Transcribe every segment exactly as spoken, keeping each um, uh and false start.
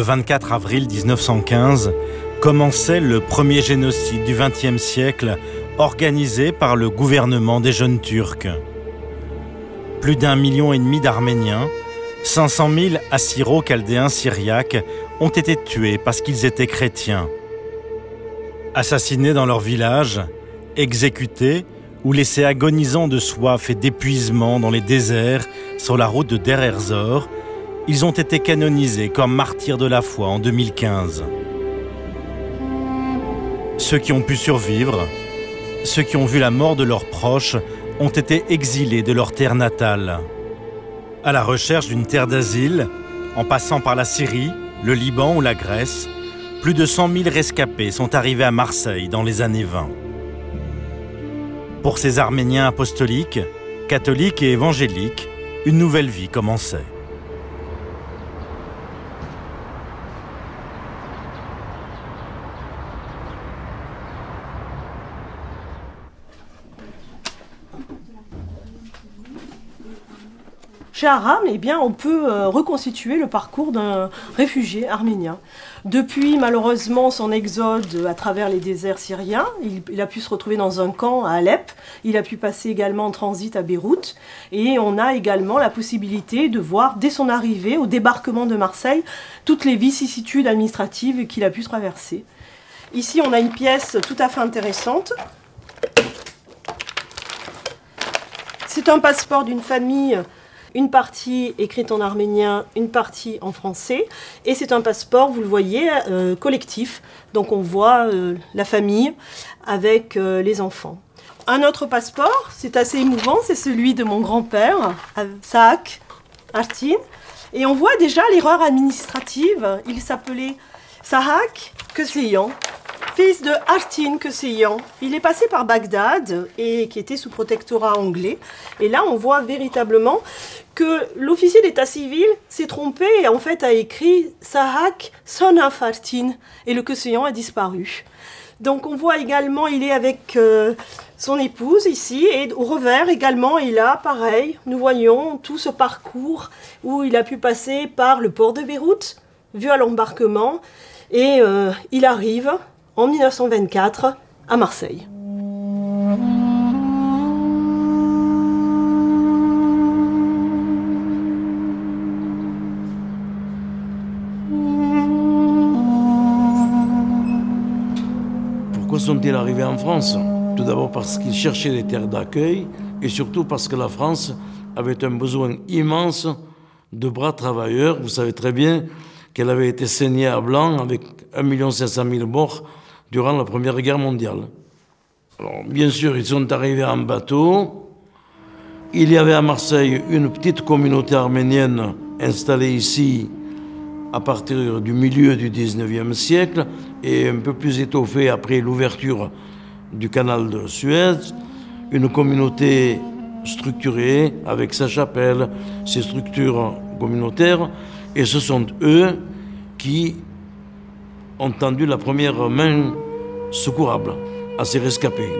vingt-quatre avril mille neuf cent quinze, commençait le premier génocide du vingtième siècle organisé par le gouvernement des jeunes Turcs. Plus d'un million et demi d'Arméniens, cinq cent mille Assyro-Chaldéens syriaques ont été tués parce qu'ils étaient chrétiens. Assassinés dans leur village, exécutés ou laissés agonisants de soif et d'épuisement dans les déserts sur la route de Der ez-Zor, ils ont été canonisés comme martyrs de la foi en deux mille quinze. Ceux qui ont pu survivre, ceux qui ont vu la mort de leurs proches, ont été exilés de leur terre natale. À la recherche d'une terre d'asile, en passant par la Syrie, le Liban ou la Grèce, plus de cent mille rescapés sont arrivés à Marseille dans les années vingt. Pour ces Arméniens apostoliques, catholiques et évangéliques, une nouvelle vie commençait. Chez Aram, eh bien, on peut euh, reconstituer le parcours d'un réfugié arménien. Depuis, malheureusement, son exode à travers les déserts syriens, il, il a pu se retrouver dans un camp à Alep, il a pu passer également en transit à Beyrouth, et on a également la possibilité de voir, dès son arrivée, au débarquement de Marseille, toutes les vicissitudes administratives qu'il a pu traverser. Ici, on a une pièce tout à fait intéressante. C'est un passeport d'une famille. Une partie écrite en arménien, une partie en français. Et c'est un passeport, vous le voyez, euh, collectif. Donc on voit euh, la famille avec euh, les enfants. Un autre passeport, c'est assez émouvant, c'est celui de mon grand-père, Sahak Artin. Et on voit déjà l'erreur administrative. Il s'appelait Sahak Köseyan, fils de Artin Köseyan. Il est passé par Bagdad et qui était sous protectorat anglais. Et là, on voit véritablement que l'officier d'état civil s'est trompé et en fait a écrit Sahak son of Artin et le Köseyan a disparu. Donc on voit également, il est avec euh, son épouse ici et au revers également, il a pareil, nous voyons tout ce parcours où il a pu passer par le port de Beyrouth, vu à l'embarquement, et euh, il arrive en mille neuf cent vingt-quatre à Marseille. Pourquoi sont-ils arrivés en France? Tout d'abord parce qu'ils cherchaient des terres d'accueil et surtout parce que la France avait un besoin immense de bras travailleurs. Vous savez très bien qu'elle avait été saignée à blanc avec un million cinq cent mille morts durant la Première Guerre mondiale. Alors, bien sûr, ils sont arrivés en bateau. Il y avait à Marseille une petite communauté arménienne installée ici à partir du milieu du dix-neuvième siècle et un peu plus étoffée après l'ouverture du canal de Suez. Une communauté structurée avec sa chapelle, ses structures communautaires. Et ce sont eux qui ont tendu la première main secourable à ces rescapés.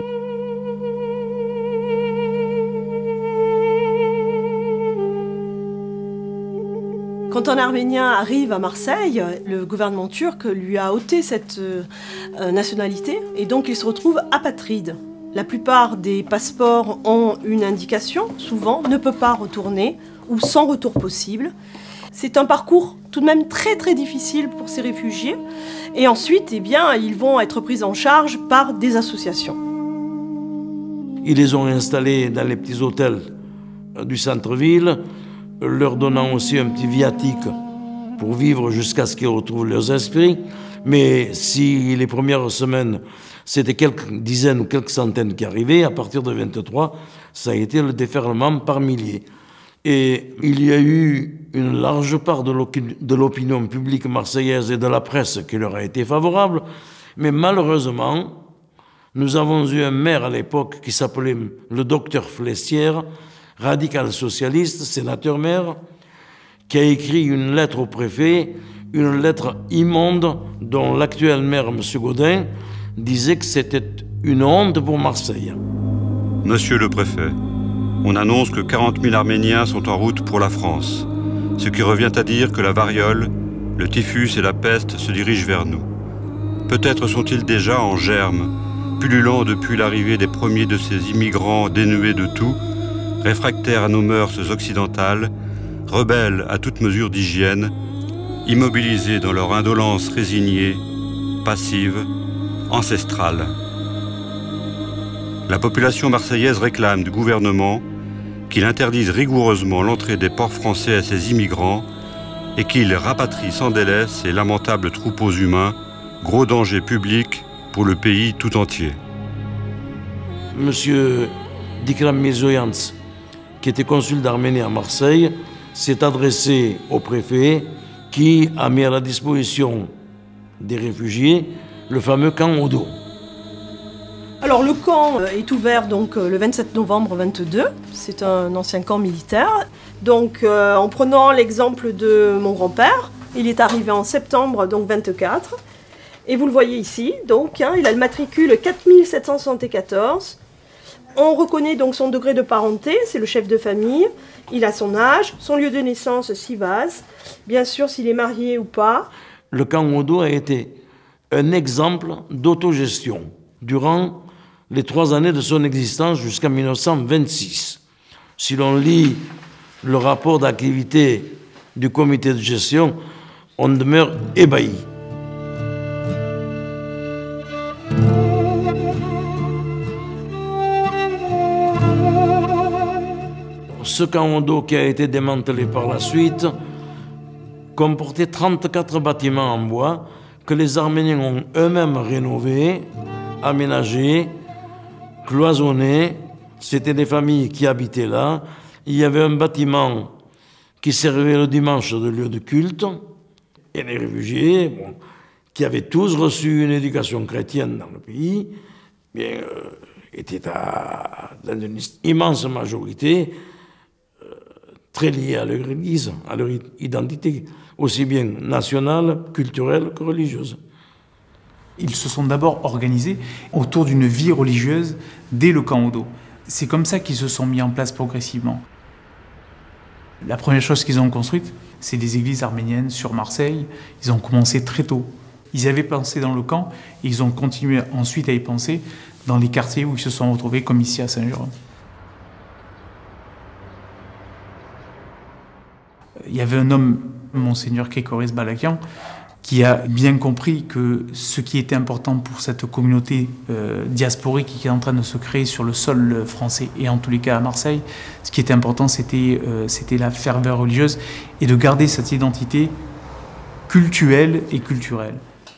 Quand un Arménien arrive à Marseille, le gouvernement turc lui a ôté cette euh, nationalité et donc il se retrouve apatride. La plupart des passeports ont une indication, souvent ne peut pas retourner ou sans retour possible. C'est un parcours tout de même très très difficile pour ces réfugiés. Et ensuite, eh bien, ils vont être pris en charge par des associations. Ils les ont installés dans les petits hôtels du centre-ville, leur donnant aussi un petit viatique pour vivre jusqu'à ce qu'ils retrouvent leurs esprits. Mais si les premières semaines, c'était quelques dizaines ou quelques centaines qui arrivaient, à partir de vingt-trois, ça a été le déferlement par milliers. Et il y a eu une large part de l'opinion publique marseillaise et de la presse qui leur a été favorable. Mais malheureusement, nous avons eu un maire à l'époque qui s'appelait le docteur Flessière, radical socialiste, sénateur-maire, qui a écrit une lettre au préfet, une lettre immonde dont l'actuel maire, M. Gaudin, disait que c'était une honte pour Marseille. Monsieur le préfet, on annonce que quarante mille Arméniens sont en route pour la France, ce qui revient à dire que la variole le typhus et la peste se dirigent vers nous. Peut-être sont-ils déjà en germe, pullulant depuis l'arrivée des premiers de ces immigrants dénués de tout, réfractaires à nos mœurs occidentales, rebelles à toute mesure d'hygiène, immobilisés dans leur indolence résignée, passive, ancestrale. La population marseillaise réclame du gouvernement qu'il interdise rigoureusement l'entrée des ports français à ces immigrants et qu'il rapatrie sans délai ces lamentables troupeaux humains, gros danger public pour le pays tout entier. Monsieur Dikram Mirzoyan, qui était consul d'Arménie à Marseille, s'est adressé au préfet qui a mis à la disposition des réfugiés le fameux camp Odo. Alors le camp est ouvert donc le vingt-sept novembre vingt-deux, c'est un ancien camp militaire. Donc euh, en prenant l'exemple de mon grand-père, il est arrivé en septembre donc vingt-quatre. Et vous le voyez ici, donc hein, il a le matricule quatre mille sept cent soixante-quatorze. On reconnaît donc son degré de parenté, c'est le chef de famille. Il a son âge, son lieu de naissance, Sivas. Bien sûr, s'il est marié ou pas. Le camp Odo a été un exemple d'autogestion durant les trois années de son existence jusqu'en mille neuf cent vingt-six. Si l'on lit le rapport d'activité du comité de gestion, on demeure ébahi. Ce camp Odo, qui a été démantelé par la suite, comportait trente-quatre bâtiments en bois que les Arméniens ont eux-mêmes rénovés, aménagés, cloisonnés. C'était des familles qui habitaient là. Il y avait un bâtiment qui servait le dimanche de lieu de culte. Et les réfugiés, bon, qui avaient tous reçu une éducation chrétienne dans le pays, bien, euh, étaient à, dans une immense majorité euh, très liés à leur église, à leur identité, aussi bien nationale, culturelle que religieuse. Ils se sont d'abord organisés autour d'une vie religieuse dès le camp Odo. C'est comme ça qu'ils se sont mis en place progressivement. La première chose qu'ils ont construite, c'est des églises arméniennes sur Marseille. Ils ont commencé très tôt. Ils avaient pensé dans le camp et ils ont continué ensuite à y penser dans les quartiers où ils se sont retrouvés, comme ici à Saint-Jérôme. Il y avait un homme, Monseigneur Kékoris Balakian, qui a bien compris que ce qui était important pour cette communauté euh, diasporique qui est en train de se créer sur le sol français et en tous les cas à Marseille, ce qui était important c'était euh, c'était la ferveur religieuse et de garder cette identité cultuelle et culturelle.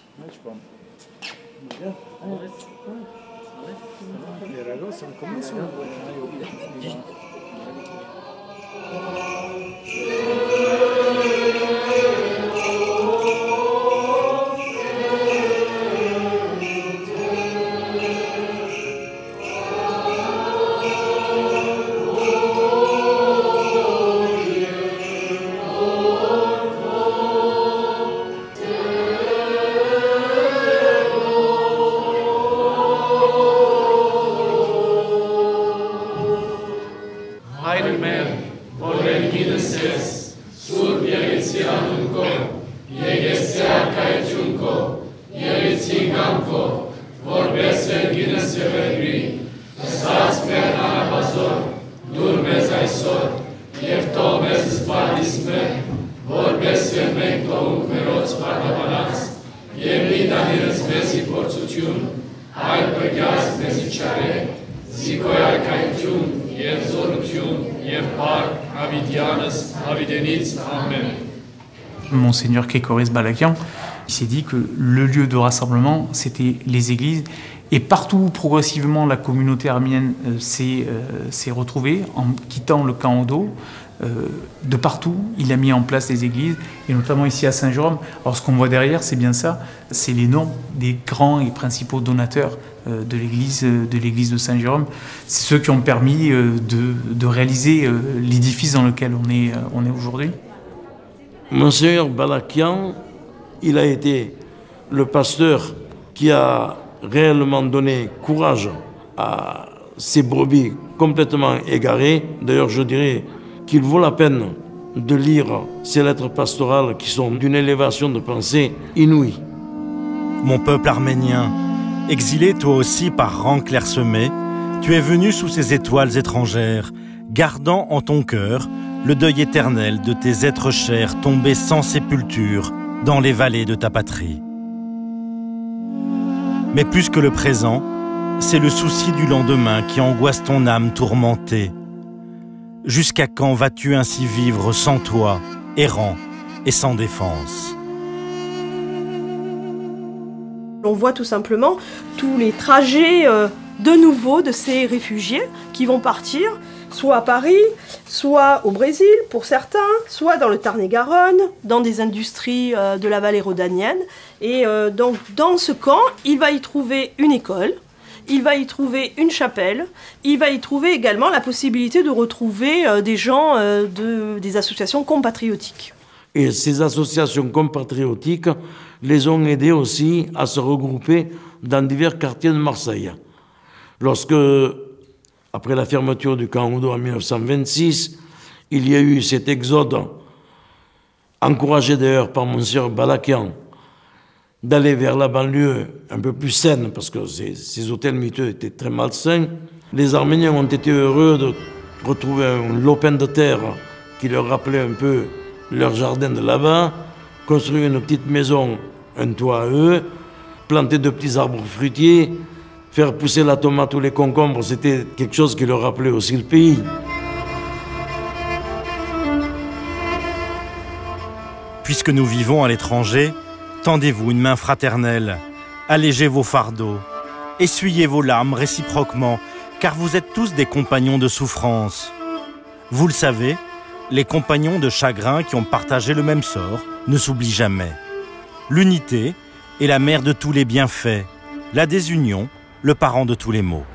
Monseigneur Kékoris Balakian, il s'est dit que le lieu de rassemblement, c'était les églises. Et partout où progressivement la communauté arménienne euh, s'est euh, retrouvée, en quittant le camp Odo, euh, de partout, il a mis en place les églises, et notamment ici à Saint-Jérôme. Alors ce qu'on voit derrière, c'est bien ça, c'est les noms des grands et principaux donateurs euh, de l'église de, l'église de Saint-Jérôme. C'est ceux qui ont permis euh, de, de réaliser euh, l'édifice dans lequel on est, euh, on est aujourd'hui. Monseigneur Balakian, il a été le pasteur qui a réellement donné courage à ces brebis complètement égarées. D'ailleurs, je dirais qu'il vaut la peine de lire ces lettres pastorales qui sont d'une élévation de pensée inouïe. Mon peuple arménien, exilé toi aussi par rang clairsemé, tu es venu sous ces étoiles étrangères, gardant en ton cœur le deuil éternel de tes êtres chers tombés sans sépulture dans les vallées de ta patrie. Mais plus que le présent, c'est le souci du lendemain qui angoisse ton âme tourmentée. Jusqu'à quand vas-tu ainsi vivre sans toi, errant et sans défense? On voit tout simplement tous les trajets euh, de nouveau de ces réfugiés qui vont partir, soit à Paris, soit au Brésil pour certains, soit dans le Tarn-et-Garonne, dans des industries euh, de la vallée rhodanienne. Et euh, donc dans ce camp, il va y trouver une école, il va y trouver une chapelle, il va y trouver également la possibilité de retrouver euh, des gens euh, de, des associations compatriotiques. Et ces associations compatriotiques les ont aidés aussi à se regrouper dans divers quartiers de Marseille. Lorsque, après la fermeture du camp Oudo en mille neuf cent vingt-six, il y a eu cet exode, encouragé d'ailleurs par Monsieur Balakian, d'aller vers la banlieue un peu plus saine, parce que ces, ces hôtels miteux étaient très malsains, les Arméniens ont été heureux de retrouver un lopin de terre qui leur rappelait un peu leur jardin de là-bas, construire une petite maison, un toit à eux, planter de petits arbres fruitiers, faire pousser la tomate ou les concombres, c'était quelque chose qui leur rappelait aussi le pays. Puisque nous vivons à l'étranger, tendez-vous une main fraternelle, allégez vos fardeaux, essuyez vos larmes réciproquement, car vous êtes tous des compagnons de souffrance. Vous le savez, les compagnons de chagrin qui ont partagé le même sort ne s'oublient jamais. L'unité est la mère de tous les bienfaits, la désunion, le parent de tous les maux.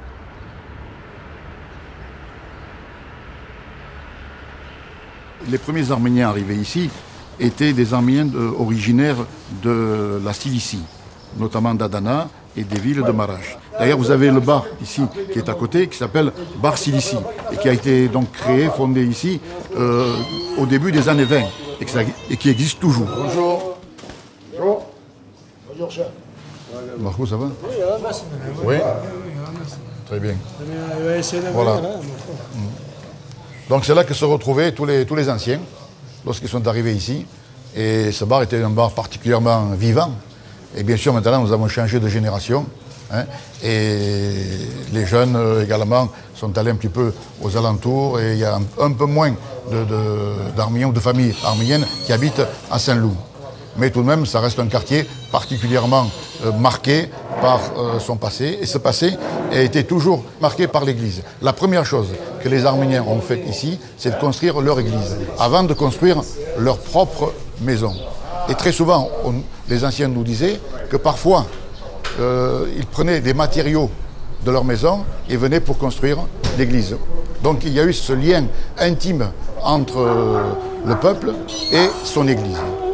Les premiers Arméniens arrivés ici étaient des Arméniens de, originaires de la Cilicie, notamment d'Adana et des villes de Maraş. D'ailleurs, vous avez le bar ici qui est à côté, qui s'appelle Bar Cilicie, et qui a été donc créé, fondé ici euh, au début des années vingt, et qui, et qui existe toujours. Bonjour. Bonjour. Bonjour, chef. Marco, ça va? Oui. Très bien. Voilà. Donc c'est là que se retrouvaient tous les, tous les anciens, lorsqu'ils sont arrivés ici. Et ce bar était un bar particulièrement vivant. Et bien sûr, maintenant, nous avons changé de génération. Hein, et les jeunes euh, également sont allés un petit peu aux alentours. Et il y a un, un peu moins d'Arméniens ou de familles arméniennes qui habitent à Saint-Loup. Mais tout de même, ça reste un quartier particulièrement euh, marqué par euh, son passé. Et ce passé a été toujours marqué par l'Église. La première chose que les Arméniens ont faite ici, c'est de construire leur Église, avant de construire leur propre maison. Et très souvent, on, les anciens nous disaient que parfois, euh, ils prenaient des matériaux de leur maison et venaient pour construire l'Église. Donc il y a eu ce lien intime entre euh, le peuple et son Église.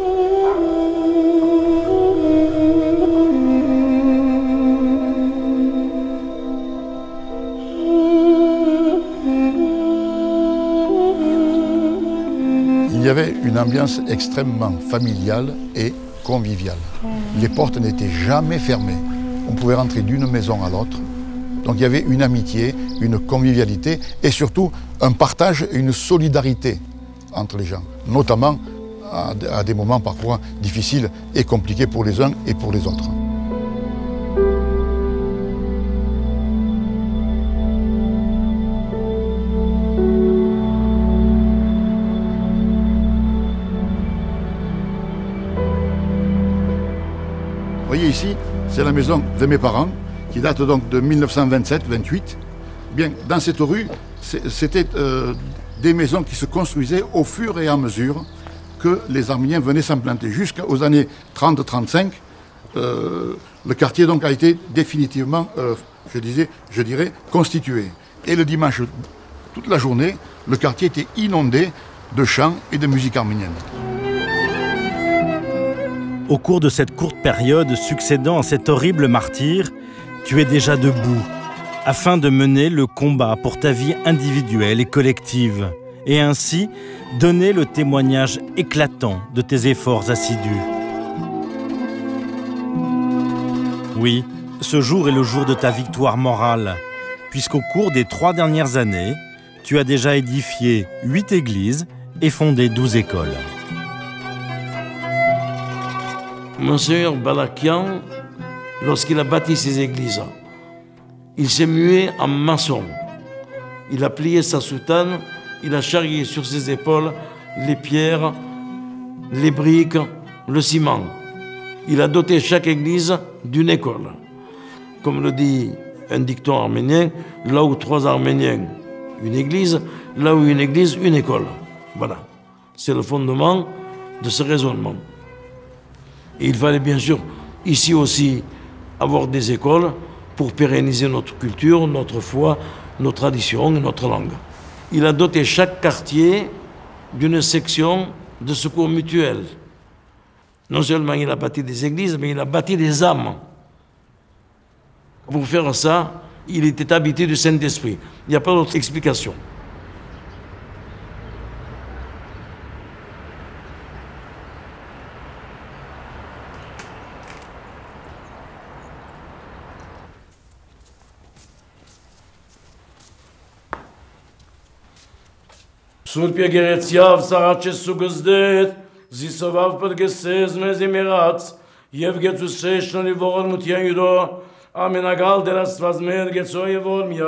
Il y avait une ambiance extrêmement familiale et conviviale. Les portes n'étaient jamais fermées. On pouvait rentrer d'une maison à l'autre. Donc il y avait une amitié, une convivialité et surtout un partage et une solidarité entre les gens, notamment à, à des moments parfois difficiles et compliqués pour les uns et pour les autres. Vous voyez ici, c'est la maison de mes parents, qui date donc de mille neuf cent vingt-sept vingt-huit. Bien, dans cette rue, c'était euh, des maisons qui se construisaient au fur et à mesure que les Arméniens venaient s'implanter. Jusqu'aux années trente trente-cinq, euh, le quartier donc a été définitivement, euh, je, disais, je dirais, constitué. Et le dimanche, toute la journée, le quartier était inondé de chants et de musique arménienne. Au cours de cette courte période succédant à cet horrible martyre, tu es déjà debout, afin de mener le combat pour ta vie individuelle et collective, et ainsi donner le témoignage éclatant de tes efforts assidus. Oui, ce jour est le jour de ta victoire morale, puisqu'au cours des trois dernières années, tu as déjà édifié huit églises et fondé douze écoles. Monseigneur Balakian, lorsqu'il a bâti ces églises, il s'est mué en maçon. Il a plié sa soutane, il a charrié sur ses épaules les pierres, les briques, le ciment. Il a doté chaque église d'une école. Comme le dit un dicton arménien, là où trois Arméniens, une église, là où une église, une école. Voilà, c'est le fondement de ce raisonnement. Et il fallait bien sûr, ici aussi, avoir des écoles pour pérenniser notre culture, notre foi, nos traditions et notre langue. Il a doté chaque quartier d'une section de secours mutuel. Non seulement il a bâti des églises, mais il a bâti des âmes. Pour faire ça, il était habité du Saint-Esprit. Il n'y a pas d'autre explication. Սուրբ եկեղեցիով սաղաչե սուգզդետ, զիսովավ պրգեսես մեզ իմերած, և գեցուսե շնորի ողորմության յուրո, ամենագալ դերաստված մեր գեցո և որմյա։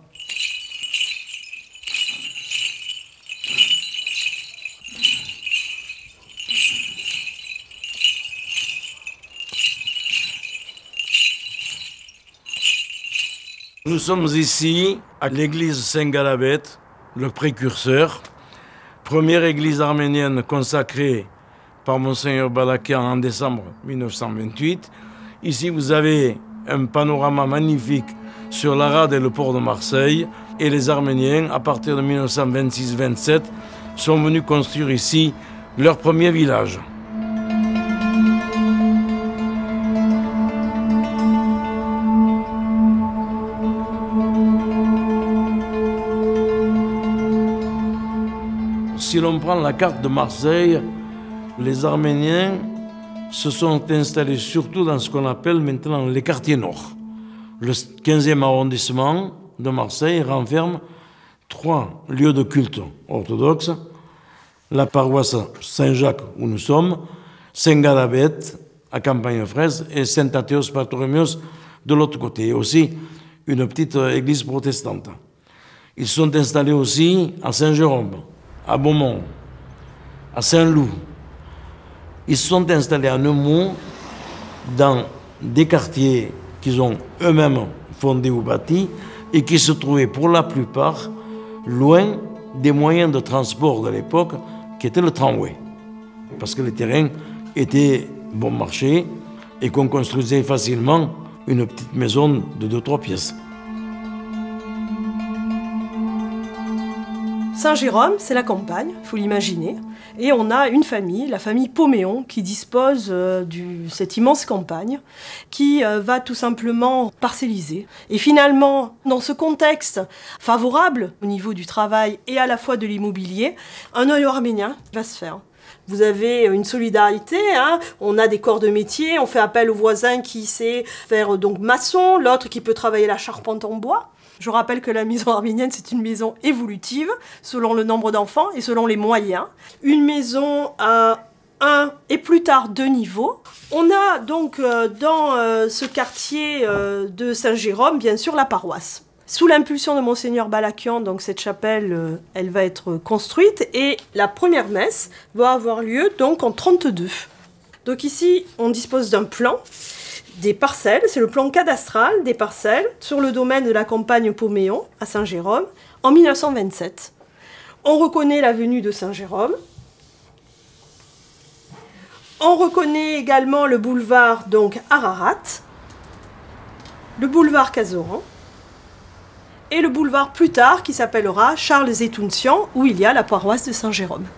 Nous sommes ici à l'église Saint-Galabet, le précurseur, première église arménienne consacrée par Monseigneur Balakian en décembre mille neuf cent vingt-huit. Ici, vous avez un panorama magnifique sur la rade et le port de Marseille. Et les Arméniens, à partir de mille neuf cent vingt-six vingt-sept, sont venus construire ici leur premier village. Si l'on prend la carte de Marseille, les Arméniens se sont installés surtout dans ce qu'on appelle maintenant les quartiers nord. Le quinzième arrondissement de Marseille renferme trois lieux de culte orthodoxes, la paroisse Saint-Jacques où nous sommes, Saint-Galabet à Campagne-Fraise et Saint-Athéos Bartholoméos de l'autre côté, et aussi une petite église protestante. Ils sont installés aussi à Saint-Jérôme, à Beaumont, à Saint-Loup. Ils se sont installés en un mot dans des quartiers qu'ils ont eux-mêmes fondés ou bâtis et qui se trouvaient pour la plupart loin des moyens de transport de l'époque qui étaient le tramway. Parce que les terrains étaient bon marché et qu'on construisait facilement une petite maison de deux trois pièces. Saint-Jérôme, c'est la campagne, il faut l'imaginer. Et on a une famille, la famille Poméon, qui dispose euh, de cette immense campagne, qui euh, va tout simplement parcelliser. Et finalement, dans ce contexte favorable au niveau du travail et à la fois de l'immobilier, un œil arménien va se faire. Vous avez une solidarité, hein, on a des corps de métier, on fait appel au voisin qui sait faire donc maçon, l'autre qui peut travailler la charpente en bois. Je rappelle que la maison arménienne, c'est une maison évolutive, selon le nombre d'enfants et selon les moyens. Une maison à un et plus tard deux niveaux. On a donc euh, dans euh, ce quartier euh, de Saint-Jérôme, bien sûr, la paroisse. Sous l'impulsion de Monseigneur Balakian, donc cette chapelle, euh, elle va être construite et la première messe va avoir lieu donc en trente-deux. Donc ici, on dispose d'un plan. Des parcelles, c'est le plan cadastral des parcelles sur le domaine de la campagne Poméon à Saint-Jérôme en mille neuf cent vingt-sept. On reconnaît l'avenue de Saint-Jérôme. On reconnaît également le boulevard donc Ararat, le boulevard Cazoran et le boulevard plus tard qui s'appellera Charles Zetountian où il y a la paroisse de Saint-Jérôme.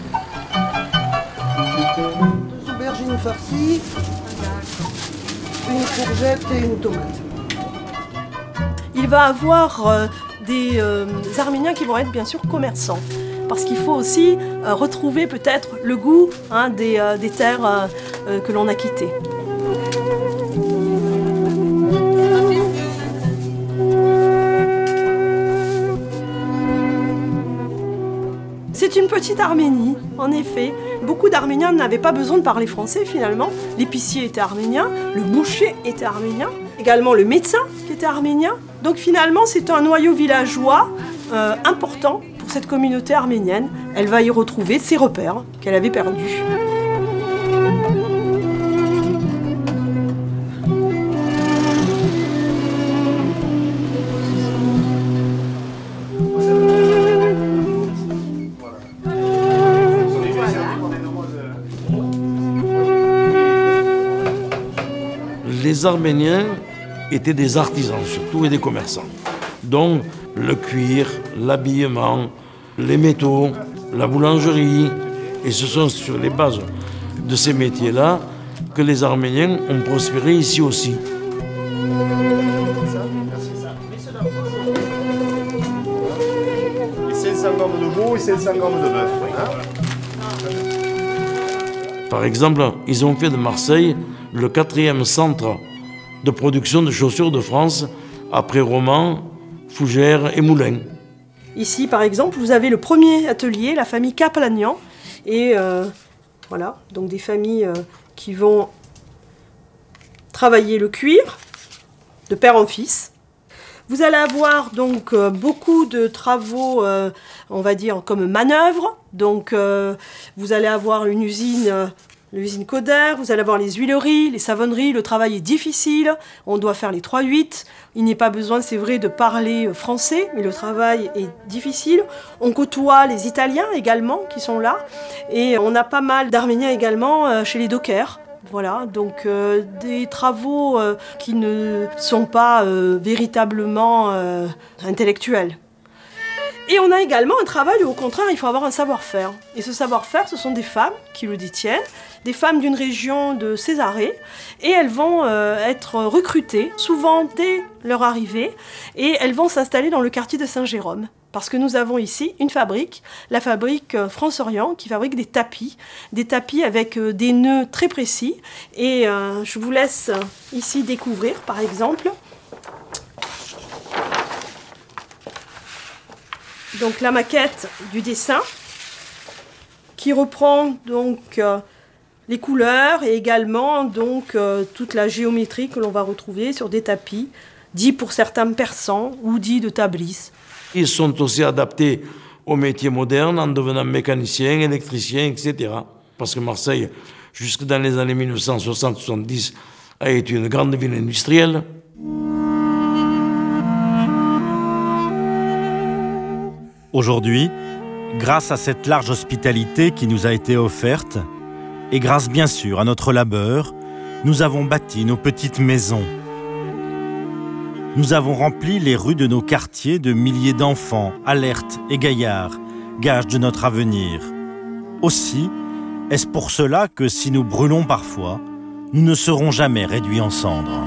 Aubergines farcies, une courgette et une tomate. Il va avoir euh, des euh, Arméniens qui vont être bien sûr commerçants. Parce qu'il faut aussi euh, retrouver peut-être le goût hein, des, euh, des terres euh, euh, que l'on a quittées. C'est une petite Arménie, en effet. Beaucoup d'Arméniens n'avaient pas besoin de parler français finalement. L'épicier était arménien, le boucher était arménien, également le médecin qui était arménien. Donc finalement, c'est un noyau villageois euh, important pour cette communauté arménienne. Elle va y retrouver ses repères qu'elle avait perdus. Les Arméniens étaient des artisans surtout et des commerçants. Donc le cuir, l'habillement, les métaux, la boulangerie. Et ce sont sur les bases de ces métiers-là que les Arméniens ont prospéré ici aussi. Et cinq cents grammes de veau et cinq cents grammes de bœuf. Par exemple, ils ont fait de Marseille le quatrième centre de production de chaussures de France, après Romans, Fougères et Moulins. Ici, par exemple, vous avez le premier atelier, la famille Kaplanian. Et euh, voilà, donc des familles euh, qui vont travailler le cuir, de père en fils. Vous allez avoir donc euh, beaucoup de travaux, euh, on va dire, comme manœuvre. Donc, euh, vous allez avoir une usine... Euh, L'usine Coder, vous allez avoir les huileries, les savonneries, le travail est difficile, on doit faire les trois huit, il n'est pas besoin, c'est vrai, de parler français, mais le travail est difficile. On côtoie les Italiens également qui sont là, et on a pas mal d'Arméniens également chez les dockers. Voilà, donc euh, des travaux euh, qui ne sont pas euh, véritablement euh, intellectuels. Et on a également un travail où, au contraire, il faut avoir un savoir-faire. Et ce savoir-faire, ce sont des femmes qui le détiennent, des femmes d'une région de Césarée, et elles vont euh, être recrutées, souvent dès leur arrivée, et elles vont s'installer dans le quartier de Saint-Jérôme. Parce que nous avons ici une fabrique, la fabrique France-Orient, qui fabrique des tapis, des tapis avec euh, des nœuds très précis. Et euh, je vous laisse ici découvrir, par exemple, donc la maquette du dessin qui reprend donc euh, les couleurs et également donc euh, toute la géométrie que l'on va retrouver sur des tapis dits pour certains persans ou dits de Tabriz. Ils sont aussi adaptés aux métiers modernes en devenant mécaniciens, électriciens, et cetera. Parce que Marseille, jusque dans les années mille neuf cent soixante soixante-dix, a été une grande ville industrielle. Aujourd'hui, grâce à cette large hospitalité qui nous a été offerte, et grâce bien sûr à notre labeur, nous avons bâti nos petites maisons. Nous avons rempli les rues de nos quartiers de milliers d'enfants, alertes et gaillards, gage de notre avenir. Aussi, est-ce pour cela que si nous brûlons parfois, nous ne serons jamais réduits en cendres.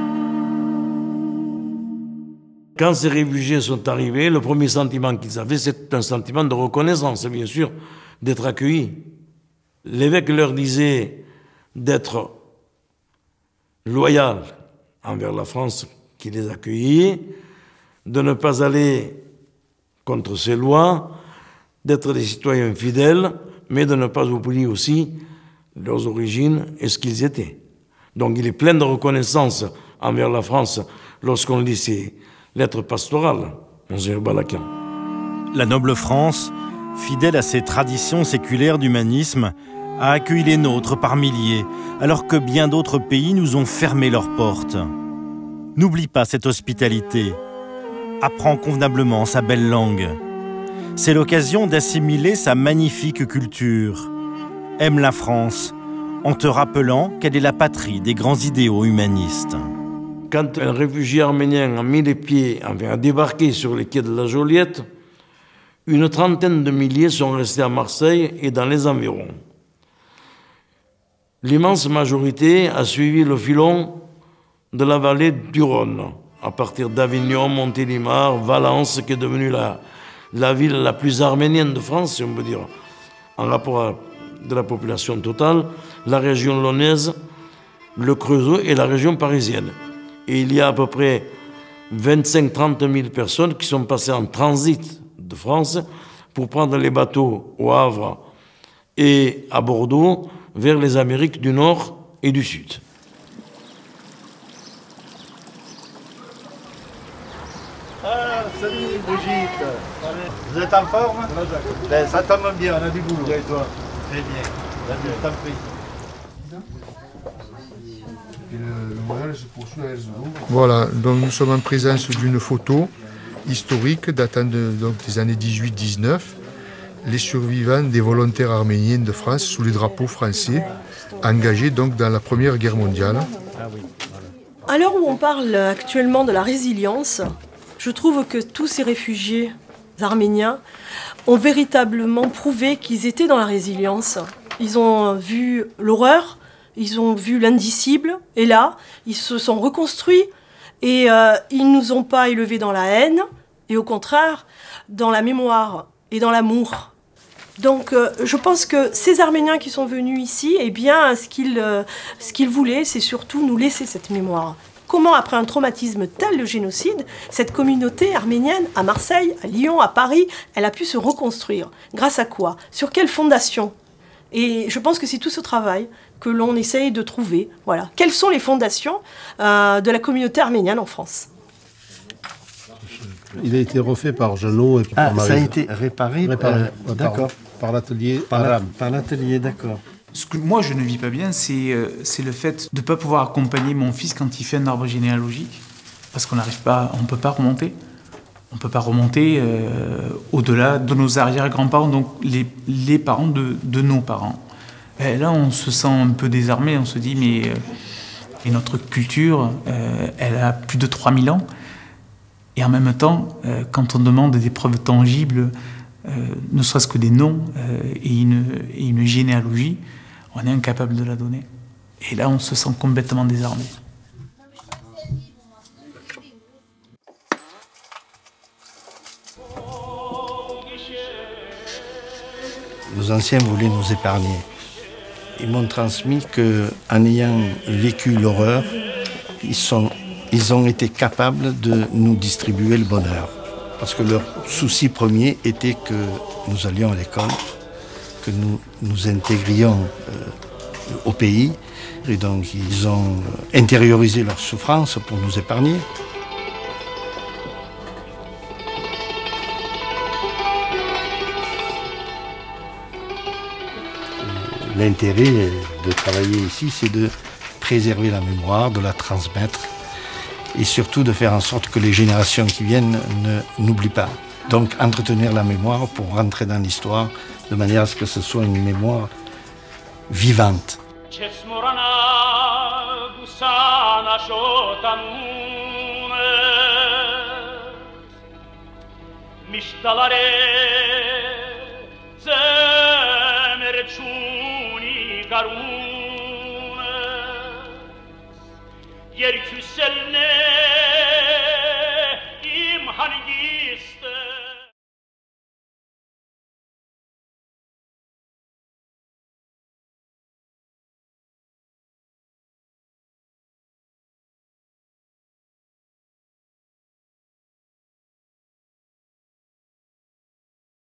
Quand ces réfugiés sont arrivés, le premier sentiment qu'ils avaient, c'est un sentiment de reconnaissance, bien sûr, d'être accueillis. L'évêque leur disait d'être loyal envers la France qui les accueillait, de ne pas aller contre ses lois, d'être des citoyens fidèles, mais de ne pas oublier aussi leurs origines et ce qu'ils étaient. Donc il est plein de reconnaissance envers la France lorsqu'on lit ces lettres pastorales, Monseigneur Balakian. La noble France, fidèle à ses traditions séculaires d'humanisme, a accueilli les nôtres par milliers, alors que bien d'autres pays nous ont fermé leurs portes. N'oublie pas cette hospitalité. Apprends convenablement sa belle langue. C'est l'occasion d'assimiler sa magnifique culture. Aime la France, en te rappelant qu'elle est la patrie des grands idéaux humanistes. Quand un réfugié arménien a mis les pieds, enfin a débarqué sur les quais de la Joliette, une trentaine de milliers sont restés à Marseille et dans les environs. L'immense majorité a suivi le filon de la vallée du Rhône, à partir d'Avignon, Montélimar, Valence, qui est devenue la, la ville la plus arménienne de France, si on peut dire, en rapport à de la population totale, la région lyonnaise, le Creusot et la région parisienne. Et il y a à peu près vingt-cinq à trente mille personnes qui sont passées en transit de France pour prendre les bateaux au Havre et à Bordeaux vers les Amériques du Nord et du Sud. Ah, salut Brigitte. Vous êtes en forme? Ben, ça tombe bien, on a du boulot. Et toi? Très bien. Vas-y, je t'en prie. Voilà, donc nous sommes en présence d'une photo historique datant de, donc, des années dix-huit dix-neuf. Les survivants des volontaires arméniens de France sous les drapeaux français, engagés donc dans la Première Guerre mondiale. À l'heure où on parle actuellement de la résilience, je trouve que tous ces réfugiés arméniens ont véritablement prouvé qu'ils étaient dans la résilience. Ils ont vu l'horreur, ils ont vu l'indicible, et là, ils se sont reconstruits et euh, ils ne nous ont pas élevés dans la haine, et au contraire, dans la mémoire et dans l'amour. Donc euh, je pense que ces Arméniens qui sont venus ici, eh bien, ce qu'ils euh, ce qu'ils voulaient, c'est surtout nous laisser cette mémoire. Comment, après un traumatisme tel, le génocide, cette communauté arménienne, à Marseille, à Lyon, à Paris, elle a pu se reconstruire. Grâce à quoi? Sur quelle fondation? Et je pense que c'est tout ce travail que l'on essaye de trouver. Voilà. Quelles sont les fondations euh, de la communauté arménienne en France? Il a été refait par Jeannot et par Ah, Marie. ça a été réparé, Réparé, euh, ouais, d'accord. Par, par l'atelier Par la- arabe. par l'atelier, d'accord. Ce que moi je ne vis pas bien, c'est euh, c'est le fait de ne pas pouvoir accompagner mon fils quand il fait un arbre généalogique, parce qu'on n'arrive pas, on ne peut pas remonter. On ne peut pas remonter euh, au-delà de nos arrière-grands-parents, donc les, les parents de, de nos parents. Et là, on se sent un peu désarmé, on se dit, mais euh, et notre culture, euh, elle a plus de trois mille ans. Et en même temps, euh, quand on demande des preuves tangibles, euh, ne serait-ce que des noms euh, et, une, et une généalogie, on est incapable de la donner. Et là, on se sent complètement désarmé. Nos anciens voulaient nous épargner. Ils m'ont transmis qu'en ayant vécu l'horreur, ils, sont, ils ont été capables de nous distribuer le bonheur. Parce que leur souci premier était que nous allions à l'école, que nous nous intégrions euh, au pays. Et donc ils ont intériorisé leur souffrance pour nous épargner. L'intérêt de travailler ici, c'est de préserver la mémoire, de la transmettre et surtout de faire en sorte que les générations qui viennent ne n'oublient pas. Donc entretenir la mémoire pour rentrer dans l'histoire de manière à ce que ce soit une mémoire vivante. Yer küselne